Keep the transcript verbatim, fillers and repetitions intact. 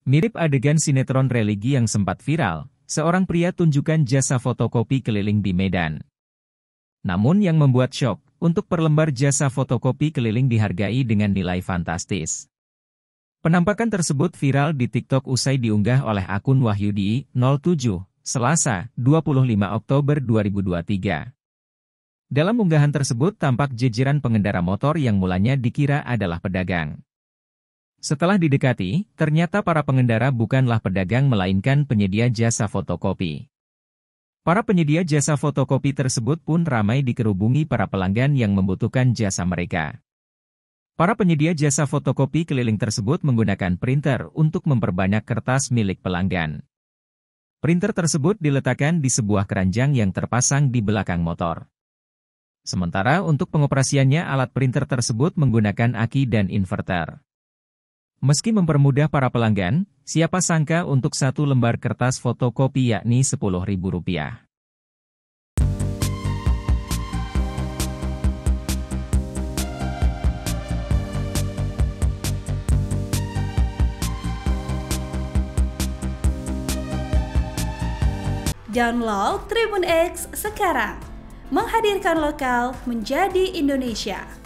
Mirip adegan sinetron religi yang sempat viral, seorang pria tunjukkan jasa fotokopi keliling di Medan. Namun yang membuat syok, untuk per lembar jasa fotokopi keliling dihargai dengan nilai fantastis. Penampakan tersebut viral di TikTok usai diunggah oleh akun Wahyudi nol tujuh, Selasa, dua puluh lima Oktober dua ribu dua puluh tiga. Dalam unggahan tersebut tampak jejeran pengendara motor yang mulanya dikira adalah pedagang. Setelah didekati, ternyata para pengendara bukanlah pedagang melainkan penyedia jasa fotokopi. Para penyedia jasa fotokopi tersebut pun ramai dikerubungi para pelanggan yang membutuhkan jasa mereka. Para penyedia jasa fotokopi keliling tersebut menggunakan printer untuk memperbanyak kertas milik pelanggan. Printer tersebut diletakkan di sebuah keranjang yang terpasang di belakang motor. Sementara untuk pengoperasiannya alat printer tersebut menggunakan aki dan inverter. Meski mempermudah para pelanggan, siapa sangka untuk satu lembar kertas fotokopi yakni sepuluh ribu rupiah. Download Tribun X sekarang, menghadirkan lokal menjadi Indonesia.